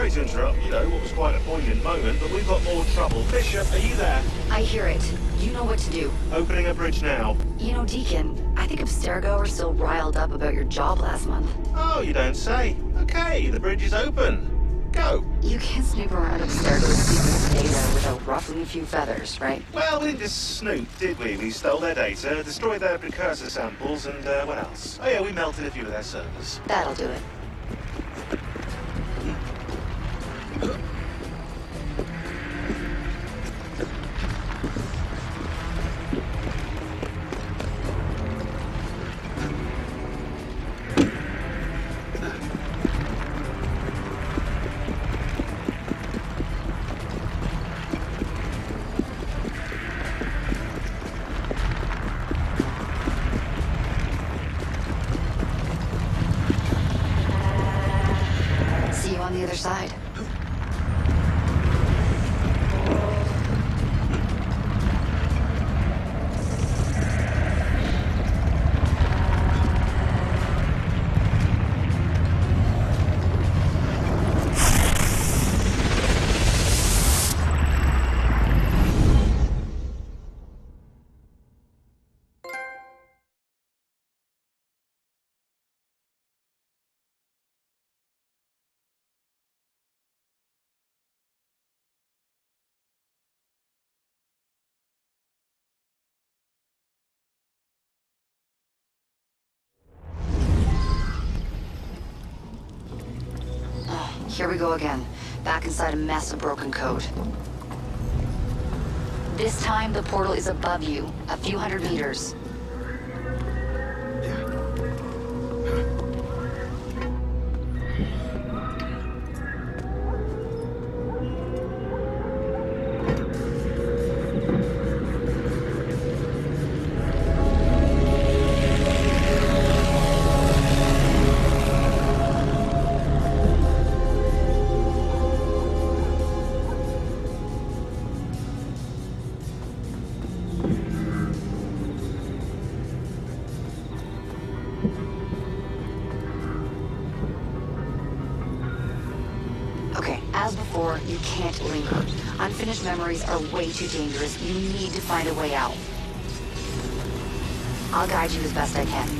Sorry to interrupt, what was quite a poignant moment, but we've got more trouble. Bishop, are you there? I hear it. You know what to do. Opening a bridge now. Deacon, I think Abstergo are still riled up about your job last month. Oh, you don't say. Okay, the bridge is open. Go. You can't snoop around Abstergo's secret data without ruffling a few feathers, right? Well, we didn't just snoop, did we? We stole their data, destroyed their precursor samples, and what else? Oh yeah, we melted a few of their servers. That'll do it. On the other side. Here we go again, back inside a mess of broken code. This time, the portal is above you, a few hundred meters. As before, you can't linger. Unfinished memories are way too dangerous. You need to find a way out. I'll guide you as best I can.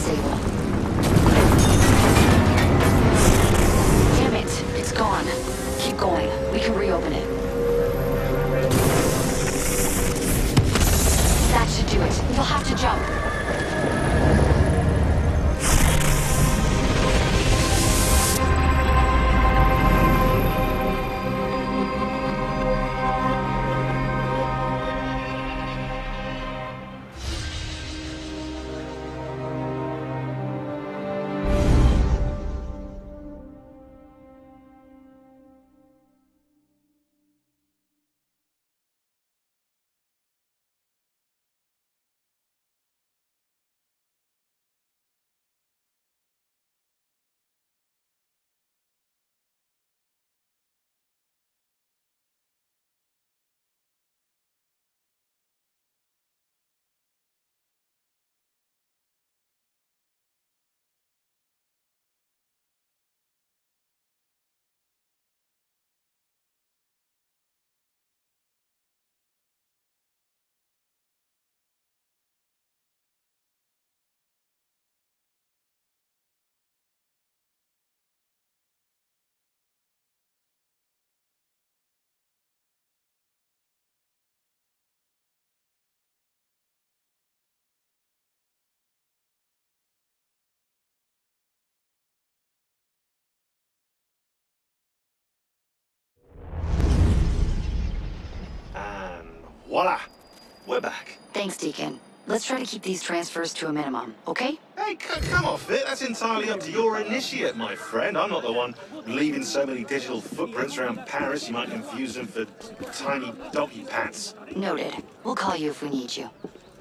disable. Damn it, it's gone. Keep going. We can reopen it. That should do it. You'll have to jump. Voila! We're back. Thanks, Deacon. Let's try to keep these transfers to a minimum, okay? Hey, come off it. That's entirely up to your initiate, my friend. I'm not the one leaving so many digital footprints around Paris you might confuse them for tiny doggy pats. Noted. We'll call you if we need you.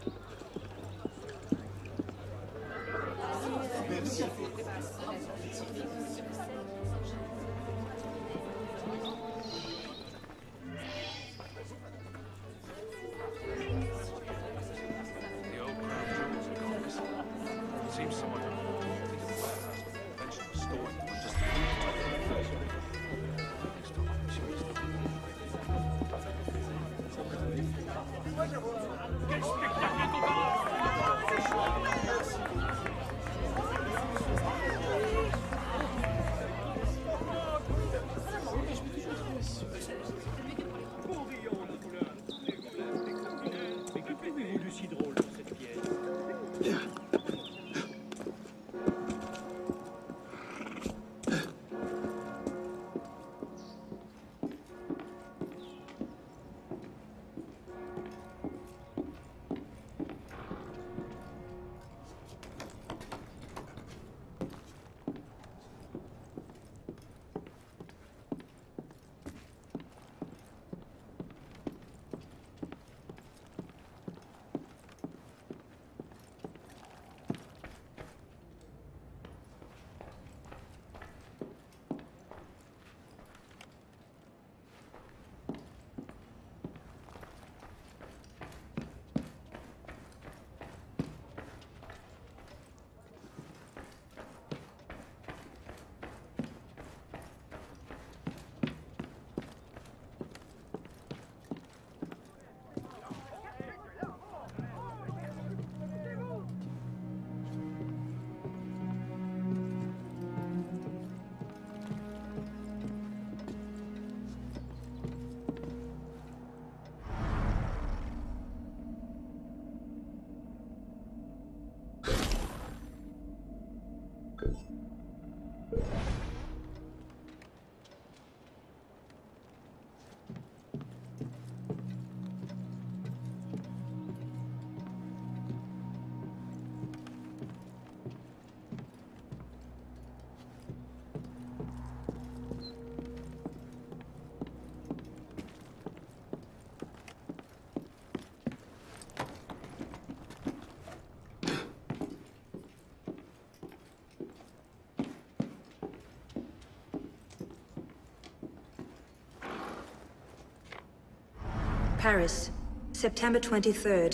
Paris, September 23rd,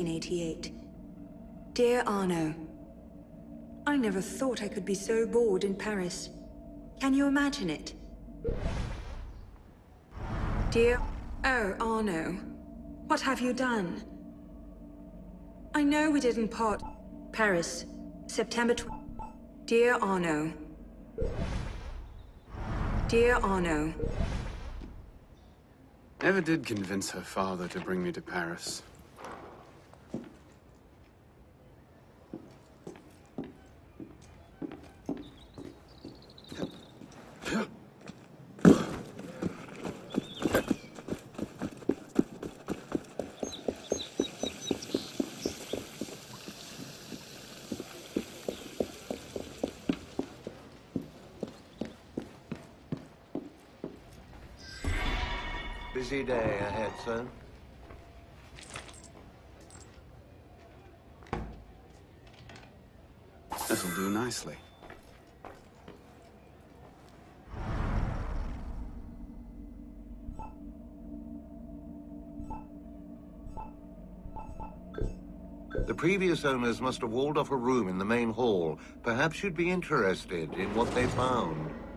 1788. Dear Arno, I never thought I could be so bored in Paris. Can you imagine it? Dear... Oh, Arno. What have you done? I know we didn't part... Paris, September Dear Arno. Dear Arno. Never did convince her father to bring me to Paris. Busy day ahead, son. This'll do nicely. The previous owners must have walled off a room in the main hall. Perhaps you'd be interested in what they found.